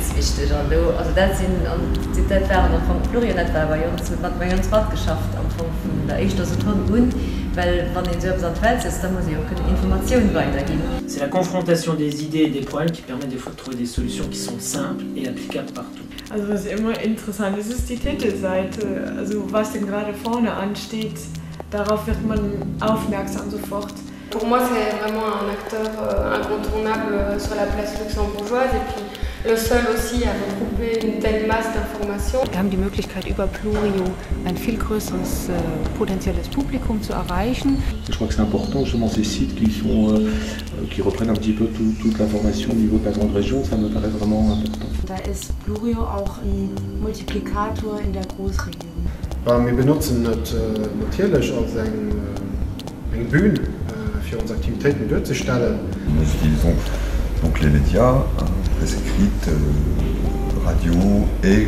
immens wichtig. Also das waren von Florian bei uns Rad geschafft am Anfang von der echt weil wenn in so etwas Welt ist, dann muss ich auch keine Informationen weitergeben. C'est la confrontation des idées et des problèmes qui permet des fois de trouver des solutions qui sont simples et applicables partout. Also was immer interessant ist, ist die Titelseite. Also was denn gerade vorne ansteht, darauf wird man aufmerksam sofort. Pour moi, c'est vraiment un acteur incontournable sur la place luxembourgeoise et puis le seul aussi à regrouper une telle masse d'informations. Wir haben die Möglichkeit, über Plurio ein viel größeres potenzielles Publikum zu erreichen. Je crois que c'est important justement ces sites qui reprennent un petit peu toute l'information au niveau de la grande région, ça me paraît vraiment important. Da ist Plurio auch ein Multiplikator in der Großregion. Wir benutzen natürlich als eine Bühne für unsere Aktivitäten durchzustellen. Nous utilisons donc les médias, presse écrite, radio et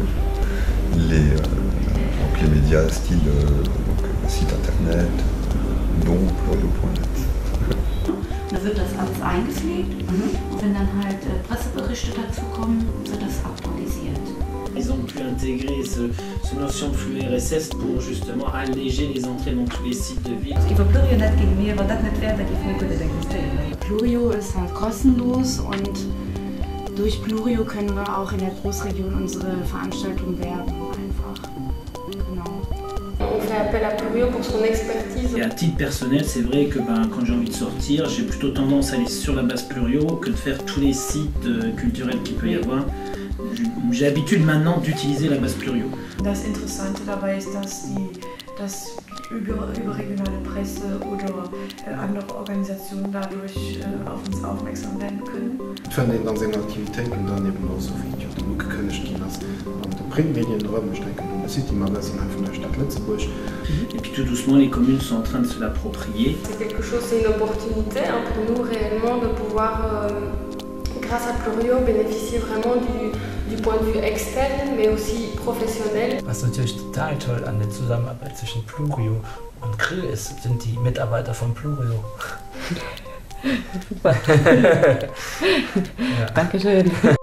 les médias style site internet, dont plurio.net. Da wird das alles eingepflegt und wenn dann halt Presseberichte dazu kommen, wird das aktualisiert. Ils ont pu intégrer cette notion de flux RSS pour justement alléger les entrées dans tous les sites de ville. Über Plurio nicht gegen mir, aber das nicht wäre, da gibt es nicht. Plurio ist halt kostenlos und durch Plurio können wir auch in der Großregion unsere Veranstaltung werben einfach. Genau. On fait appel à Plurio pour son expertise. Et à titre personnel, c'est vrai que quand j'ai envie de sortir, j'ai plutôt tendance à aller sur la base Plurio que de faire tous les sites culturels qu'il peut y avoir. J'ai l'habitude maintenant d'utiliser la base Plurio. Das Interessante dabei ist, dass überregionale Presse oder andere Organisationen dadurch auf uns aufmerksam werden können. Von den ganzen Aktivitäten dann eben auch so viel gekündigt was an den Printmedien ich denke, das City-Magazin von der Stadt Lützeburg. Et puis tout doucement, les communes sont en train de se l'approprier. C'est quelque chose, c'est une opportunité pour nous réellement de pouvoir, grâce à Plurio, bénéficier vraiment du point de vue externe, mais aussi professionnel. Was natürlich total toll an der Zusammenarbeit zwischen Plurio und Grill ist, sind die Mitarbeiter von Plurio. Super. Ja. Dankeschön.